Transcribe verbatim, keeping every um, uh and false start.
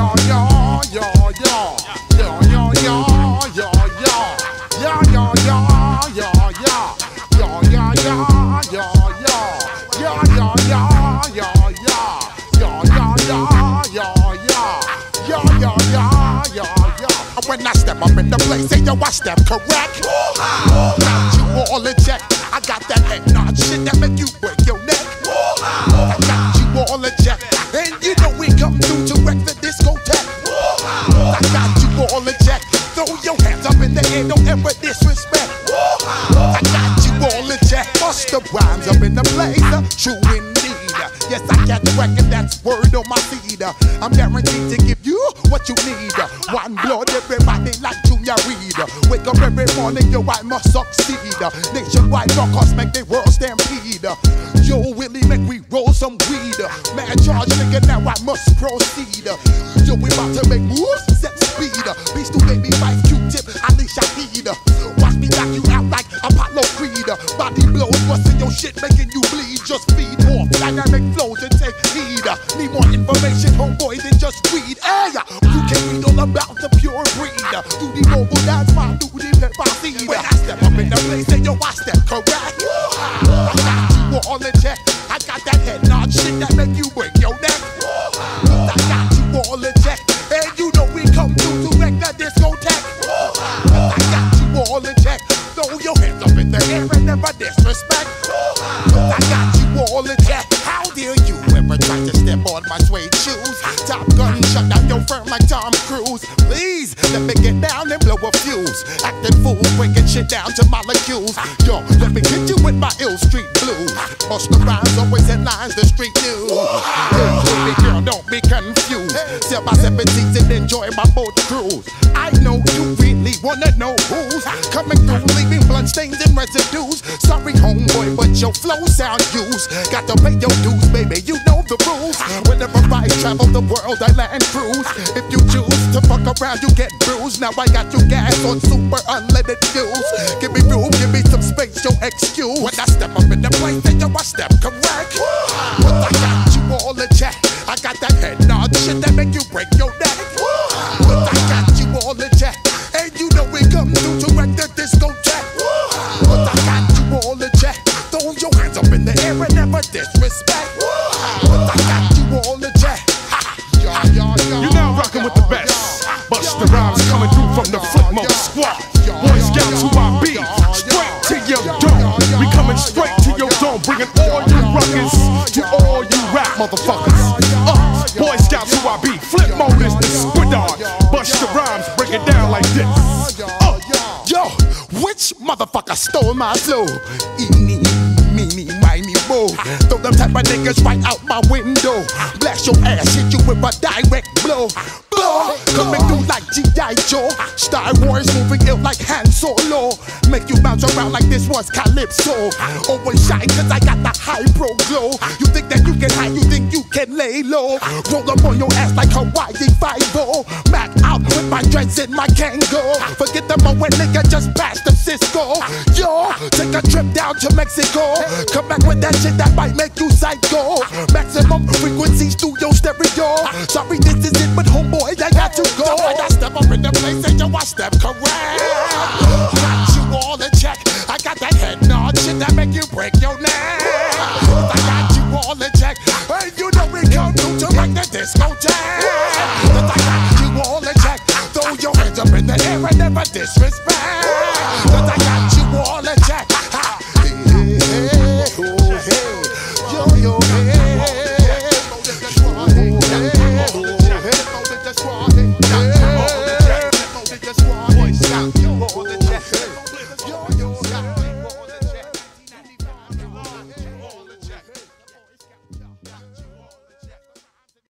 When I step up in the place, say yo, I step correct. Got you all in check. I got that head nod shit that make you break your neck. I got you all in check, and you know we come through to wreck the discotheque. I got you all in check. Throw your hands up in the air, don't ever disrespect. I got you all in check. Bust the rhymes up in the place, uh, true indeed. Yes, I got the record, that's word on my feed. I'm guaranteed to give you what you need. One blood, everybody like Junior Reed. Wake up every morning, yo, I must succeed. Nationwide rockers make the world stampede. Yo, Willie, make we roll some weed. Man, charge nigga, now I must proceed. Yo, we about to make moves, set speed. Beast to baby, wife, Q-tip, Ali Shaheed. Watch me knock you out like Apollo Creed. Body blows, busting your shit, making you bleed. Just feed more dynamic flows and take heed. Need more information, homeboy, than just read. Hey, you can read all about the pure breed. Do the mobile dance, my do the pepper seed. When I step up in the place, say yo, I step correct. I got you all in check. I got that head nod shit that make you break your neck. I got you all in check, and you know we come through to wreck the discotheque. I got you all in check. Throw your hands up in the air and never disrespect. I got you all in check. How dare you ever try to step on my suede shoes? Top Gun shut down your firm like Tom Cruise. Please let me get down and blow a fuse. Acting fool, breaking shit down to molecules. Yo, let me hit you with my ill street blues. Bust the rhymes, always headlines the street news. Hey, baby girl, don't be confused. Sell my seventies and enjoy my boat cruise. I know you really wanna know who's coming through, leaving bloodstains and residues. Sorry, homeboy, but your flow sound used. Got to pay your dues, baby, you know the rules. Whenever I travel the world, I land cruise. If you choose to fuck around, you get bruised. Now I got you gas on super unleaded fuels. Give me room, give me some space, your excuse. When I step up in the place, then yo, I step correct. But I got you all in check. I got that head nod shit that make you break your neck. But I got you all in check, and you know we come through to wreck the discotheque. But I got you all in check. Throw your hands up in the air and never disrespect. But I got you all in check. You're now rocking with the best. Bust the rhymes coming through from the Flipmode Squad. Boy Scouts who I be, straight to your dome. We coming straight to your dome, bringing all you ruckus to all you rap motherfuckers. Uh, Boy Scouts who I be, Flipmode is the squidard. Bust the rhymes, break it down like this. Uh, yo, which motherfucker stole my flow? Eeny, meeny, miny, mo. Throw them type of niggas right out my window. Blast your ass, hit you with a direct blow. Blow, coming through like G I Joe. Star Wars moving ill like Han Solo. Make you bounce around like this was Calypso. Always shine cause I got the high pro glow. You think that you can hide, you think you can lay low. Roll up on your ass like Hawaii Five-O. Mac out with my dreads in my Kango. Forget the moment nigga just passed the Cisco. Yo, take a trip down to Mexico. Come back with that shit that might make you psycho. Maximum frequencies through your stereo. Sorry this is it but homeboy I got to go. I got step up in the place and yo I step correct. Got you all in check. I got that head nod shit that make you break your neck. I got you all in check. And you know we come through to wreck the discotheque. I got you all in check. Throw your hands up in the air and never disrespect.